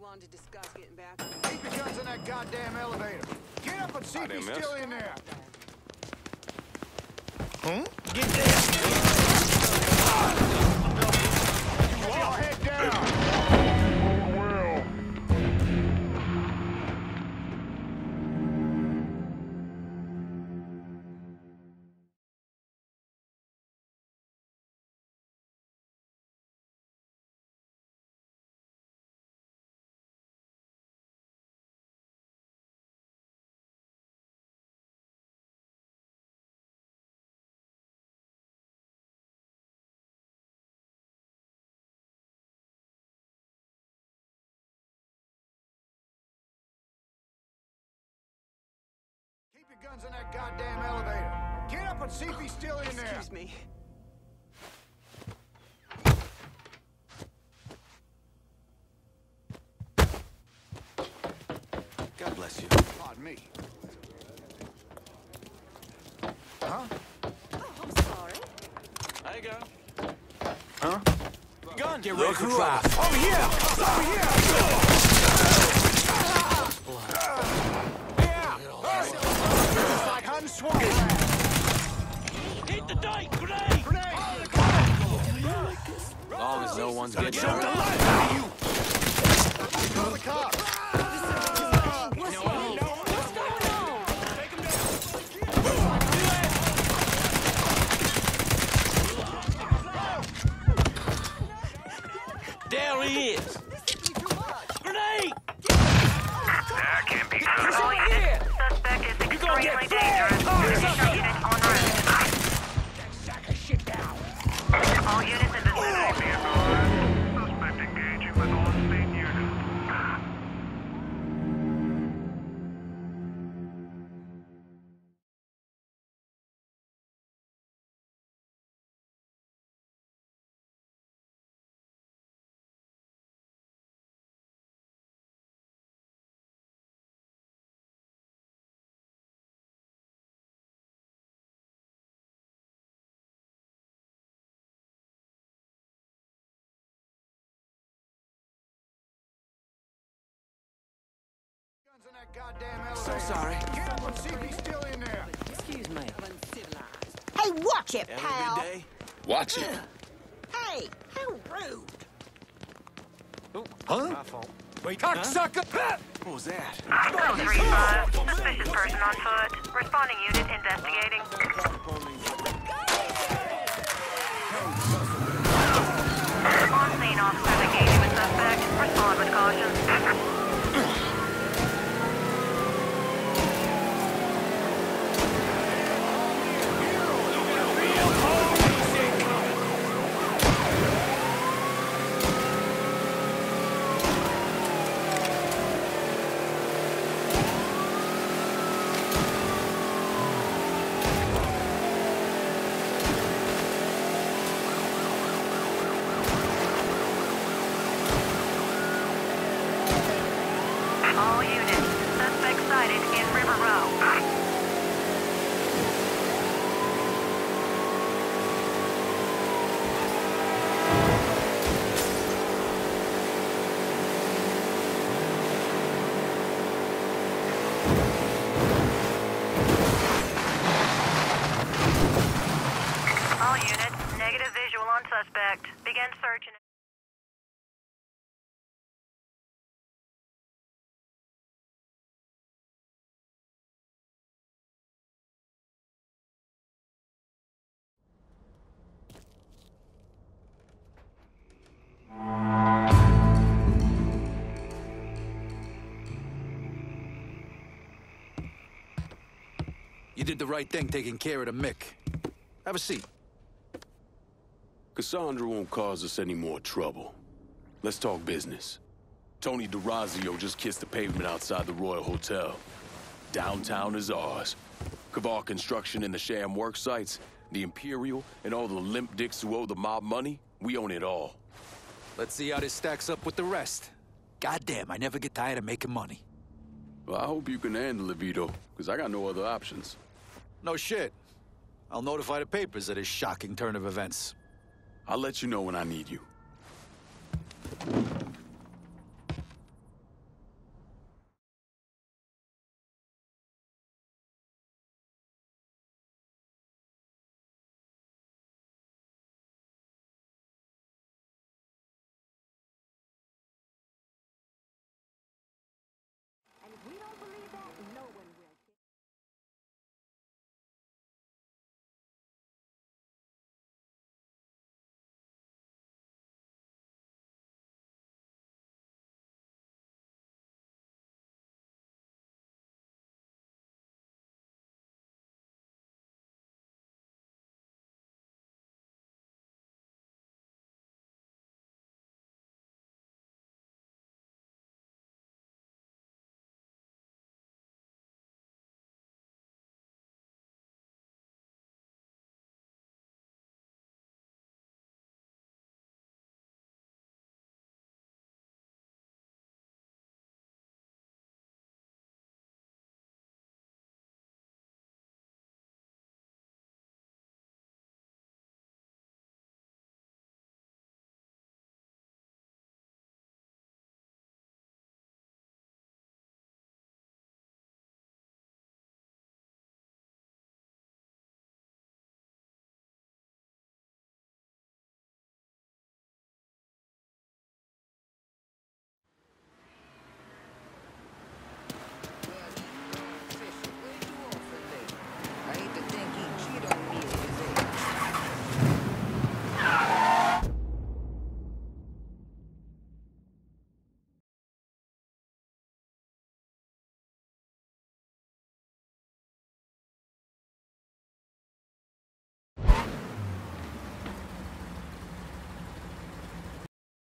on to discuss getting back. Keep your guns in that goddamn elevator. Get up and see if he's still in there. Huh? Get there! Head down! Keep your guns in that goddamn elevator. Get up and see if he's still in there. Excuse me. God bless you. Pardon me. Huh? Oh, I'm sorry. There you go. Huh? Gun! Get ready for trouble. Over here! Over here! It's like hunting swamp. Hit the dike! Grenade! Long as no one's getting Choke the life out of you! Call the cops. What's going on? There he is! Grenade! That can't be good. All units, suspect is extremely dangerous. Additional units en route. All units in vicinity. Suspect engaging with on-scene units. Guns in that goddamn elevator. So sorry. Get up and see if he's still in there. Excuse me. Uncivilized. Hey, watch it, Have a pal. good day. Watch it. Hey, how rude. Huh? My fault. Wait, cocksucker! What was that? Code 3-5. Suspicious person on foot. Responding unit investigating. On-scene officers engaging with suspect. Respond with caution. All units, suspect sighted in River Row. All units, negative visual on suspect. Begin search. You did the right thing taking care of the Mick. Have a seat. Cassandra won't cause us any more trouble. Let's talk business. Tony DeRazio just kissed the pavement outside the Royal Hotel. Downtown is ours. Kavar Construction and the sham work sites, the Imperial, and all the limp dicks who owe the mob money, we own it all. Let's see how this stacks up with the rest. Goddamn, I never get tired of making money. Well, I hope you can handle it, Vito, because I got no other options. No shit. I'll notify the papers of this shocking turn of events. I'll let you know when I need you.